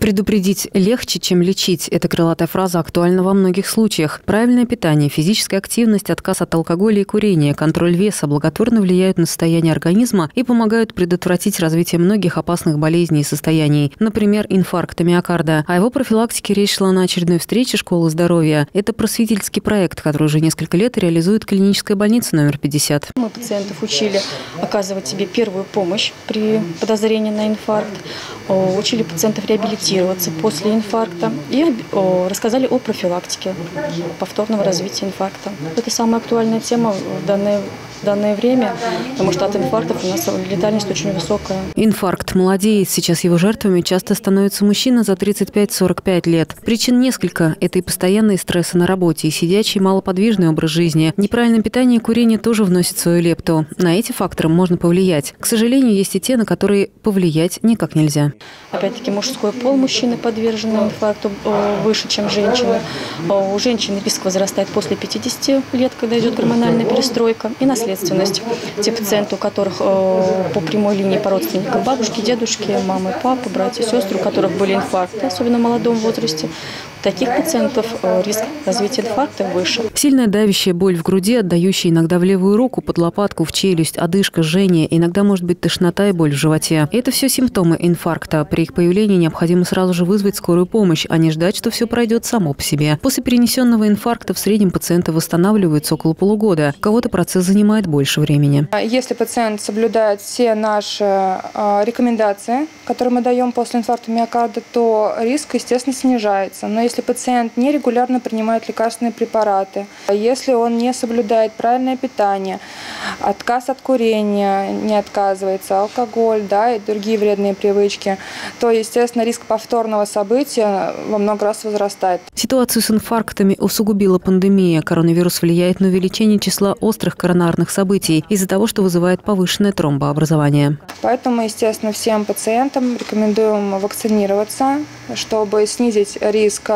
Предупредить легче, чем лечить. Эта крылатая фраза актуальна во многих случаях. Правильное питание, физическая активность, отказ от алкоголя и курения, контроль веса благотворно влияют на состояние организма и помогают предотвратить развитие многих опасных болезней и состояний, например, инфаркта миокарда. О его профилактике речь шла на очередной встрече Школы здоровья. Это просветительский проект, который уже несколько лет реализует клиническая больница номер 50. Мы пациентов учили оказывать себе первую помощь при подозрении на инфаркт, учили пациентов реабилитироваться после инфаркта и рассказали о профилактике повторного развития инфаркта. Это самая актуальная тема в данное время, потому что от инфарктов у нас летальность очень высокая. Инфаркт молодеет. Сейчас его жертвами часто становятся мужчины за 35-45 лет. Причин несколько. Это и постоянные стрессы на работе, и сидячий малоподвижный образ жизни. Неправильное питание и курение тоже вносят свою лепту. На эти факторы можно повлиять. К сожалению, есть и те, на которые повлиять никак нельзя. Опять-таки мужской пол, мужчины подвержены инфаркту выше, чем женщины. У женщин риск возрастает после 50 лет, когда идет гормональная перестройка, и наследственность. Те пациенты, у которых по прямой линии по родственникам бабушки, дедушки, мамы, папы, братья, сестры, у которых были инфаркты, особенно в молодом возрасте, у таких пациентов риск развития инфаркта выше. Сильная давящая боль в груди, отдающая иногда в левую руку, под лопатку, в челюсть, одышка, жжение, иногда может быть тошнота и боль в животе. Это все симптомы инфаркта. При их появлении необходимо сразу же вызвать скорую помощь, а не ждать, что все пройдет само по себе. После перенесенного инфаркта в среднем пациенты восстанавливаются около полугода. У кого-то процесс занимает больше времени. Если пациент соблюдает все наши рекомендации, которые мы даем после инфаркта миокарда, то риск, естественно, снижается. Но если пациент нерегулярно принимает лекарственные препараты, если он не соблюдает правильное питание, отказ от курения, не отказывается, алкоголь, и другие вредные привычки, то, естественно, риск повторного события во много раз возрастает. Ситуацию с инфарктами усугубила пандемия. Коронавирус влияет на увеличение числа острых коронарных событий из-за того, что вызывает повышенное тромбообразование. Поэтому, естественно, всем пациентам рекомендуем вакцинироваться, чтобы снизить риск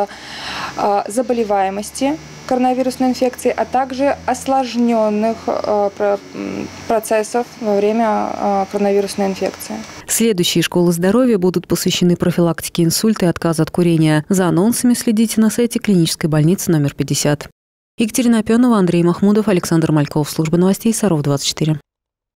заболеваемости коронавирусной инфекции, а также осложненных процессов во время коронавирусной инфекции. Следующие школы здоровья будут посвящены профилактике инсульта и отказа от курения. За анонсами следите на сайте клинической больницы номер 50. Екатерина Опенова, Андрей Махмудов, Александр Мальков. Служба новостей Саров 24.